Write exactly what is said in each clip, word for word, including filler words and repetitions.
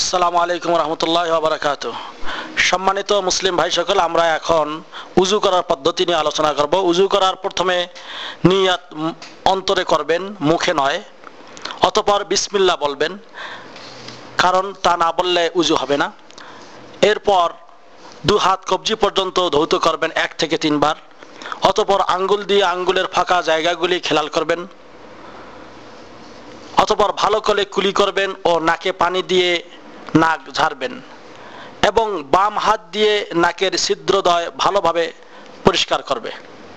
আসসালামু আলাইকুম রহমতুল্লাহি ওয়া বারাকাতুহু। সম্মানিত মুসলিম ভাই সকল, আমরা এখন উযু করার পদ্ধতি নিয়ে আলোচনা করব। উযু করার প্রথমে নিয়াত অন্তরে করবেন, মুখে নয়। অতঃপর বিসমিল্লাহ বলবেন, কারণ তা না বললে উযু হবে না। এরপর দু হাত কবজি পর্যন্ত ধৌত করবেন এক থেকে তিনবার। অতঃপর আঙ্গুল দিয়ে আঙ্গুলের ফাঁকা জায়গাগুলি খেলাল করবেন। অতঃপর ভালো করে কুলি করবেন ও নাকে পানি দিয়ে নাক ঝাড়বেন এবং বাম হাত দিয়ে নাকের ছিদ্রদ্বয় ভালোভাবে পরিষ্কার করবে।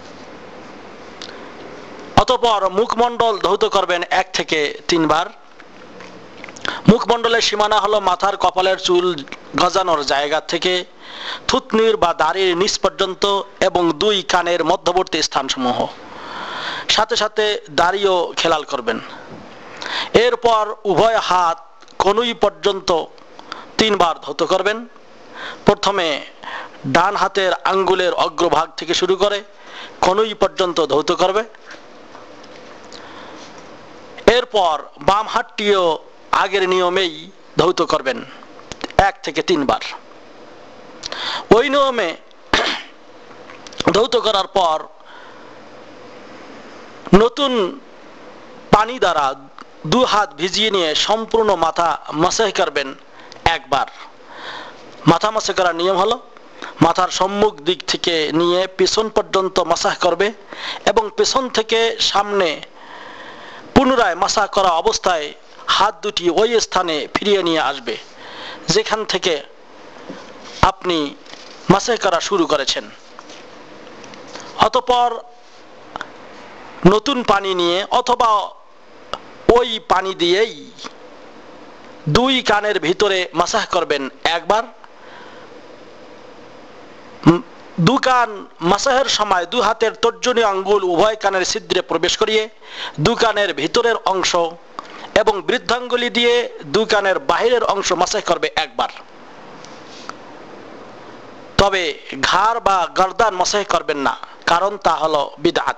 অতঃপর মুখমণ্ডল ধৌত করবেন এক থেকে তিনবার। মুখমণ্ডলের সীমানা হলো মাথার কপালের চুল গজানোর জায়গা থেকে থুতনির বা দাড়ির নিচ পর্যন্ত এবং দুই কানের মধ্যবর্তী স্থানসমূহ, সাথে সাথে দাড়িও খেলাল করবেন। এরপর উভয় হাত কনুই পর্যন্ত তিনবার ধৌত করবেন। প্রথমে ডান হাতের আঙ্গুলের অগ্রভাগ থেকে শুরু করে কনুই পর্যন্ত ধৌত করবে। এরপর বাম হাতটিও আগের নিয়মেই ধৌত করবেন এক থেকে তিনবার। ওই নিয়মে ধৌত করার পর নতুন পানি দ্বারা দু হাত ভিজিয়ে নিয়ে সম্পূর্ণ মাথা মাসাহ করবেন একবার। মাথা মাসাহ করার নিয়ম হলো মাথার সম্মুখ দিক থেকে নিয়ে পেছন পর্যন্ত মাসাহ করবে এবং পেছন থেকে সামনে পুনরায় মাসাহ করা অবস্থায় হাত দুটি ওই স্থানে ফিরিয়ে নিয়ে আসবে যেখান থেকে আপনি মাসাহ করা শুরু করেছেন। অতঃপর নতুন পানি নিয়ে অথবা ওই পানি দিয়েই দুই কানের ভিতরে মাসাহ করবেন একবার। দু কান মাসাহের সময় দু হাতের তর্জনী আঙ্গুল উভয় কানের ছিদ্রে প্রবেশ করিয়ে দু কানের ভিতরের অংশ এবং বৃদ্ধাঙ্গুলি দিয়ে দু কানের বাহিরের অংশ মাসাহ করবে একবার। তবে ঘাড় বা গর্দান মাসাহ করবেন না, কারণ তা হলো বিদআত,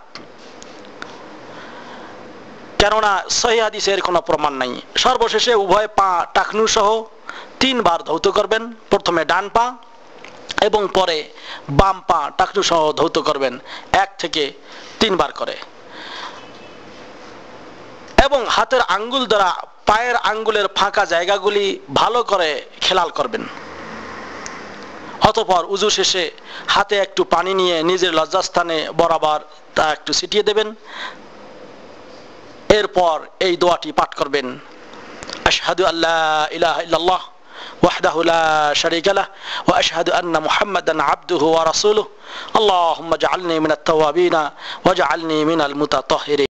কেননা সহিহ হাদিসের কোনো প্রমাণ নাই। সর্বশেষে উভয় পা টাকনু সহ তিনবার ধৌত করবেন। প্রথমে ডান পা এবং পরে বাম পা টাকনু সহ ধৌত করবেন এক থেকে তিনবার করে এবং হাতের আঙ্গুল দ্বারা পায়ের আঙ্গুলের ফাঁকা জায়গাগুলি ভালো করে খেলাল করবেন। অতঃপর উযু শেষে হাতে একটু পানি নিয়ে নিজের লজ্জাস্থানে বরাবর তা একটু ছিটিয়ে দেবেন। এরপর এই দোয়াটি পাঠ করবেন, আশহাদু আল্লা ইলাহা ইল্লাল্লাহ ওয়াহদাহু লা শারীকা লাহ ওয়া আশহাদু আন্না মুহাম্মাদান আবদুহু ওয়া রাসূলুহু আল্লাহুম্মা জাআলনি মিনাত তাওয়াবিন ওয়াজআলনি মিনাল মুতাতাহহিরিন।